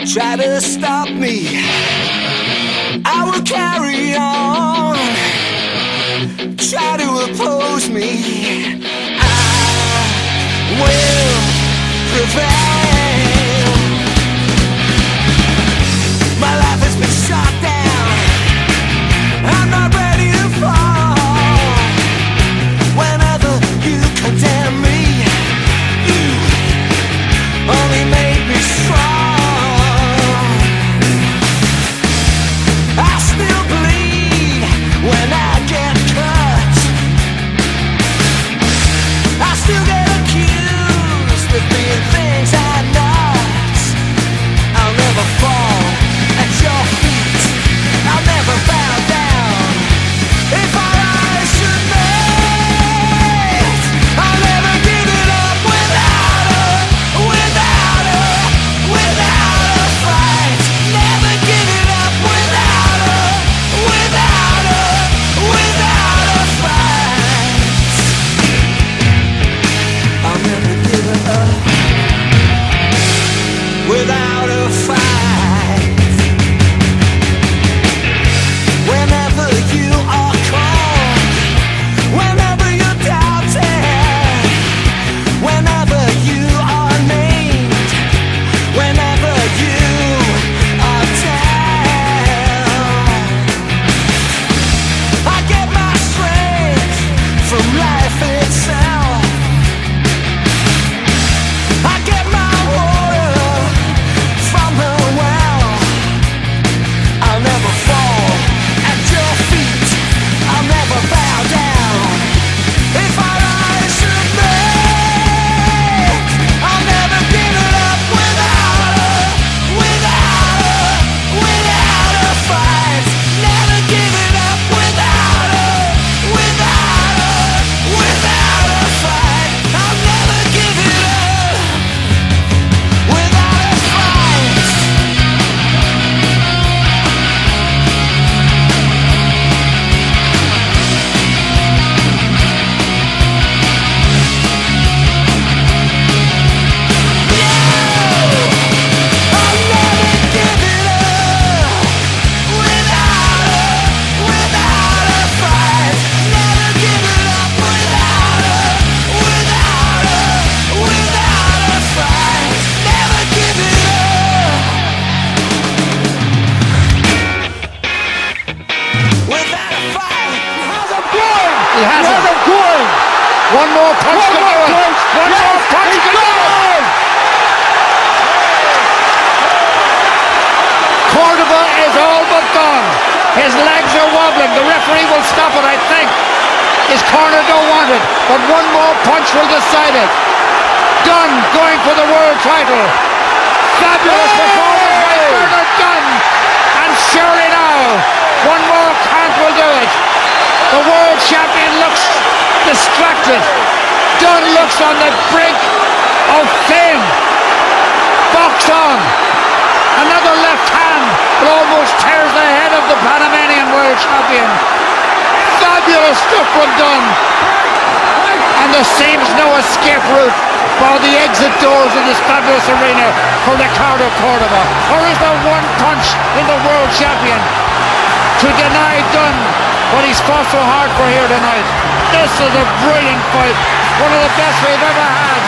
try to stop me, I will carry on. Try to oppose me, I will prevail. My life has been shot down, I'm not ready to fall. Whenever you condemn me, you only make me strong. I still bleed when I get cut. I still get accused of being things I'm not. I'll never fall at your feet, I'll never bow down. If our eyes should meet, I'll never give it up without a fight. Never give it up without a fight. I'll never give it up without a fight. Whenever you are called, whenever you're doubted, whenever you are named, whenever you are down, I get my strength from life itself. I get my water from the well. I'll never fall at your feet, I'll never bow down. If our eyes should meet, I'll never give it up without a fight. Never give it up without a fight. I'll never give it up without a fight. He has it going. One more punch to do it. One more punch to do it. Cordova is all but gone. His legs are wobbling. The referee will stop it, I think. His corner don't want it, but one more punch will decide it. Dunne going for the world title. Fabulous performance by Bernard Dunne. And surely now, one more count will do it. The world champion looks distracted. Dunne looks on the brink of fame. Box on. Another left hand that almost tears the head of the Panamanian world champion. Fabulous stuff from Dunne. And there seems no escape route for the exit doors of this fabulous arena for Ricardo Cordova. Or is there one punch in the world champion to deny Dunne what he's fought so hard for here tonight? This is a brilliant fight, one of the best we've ever had.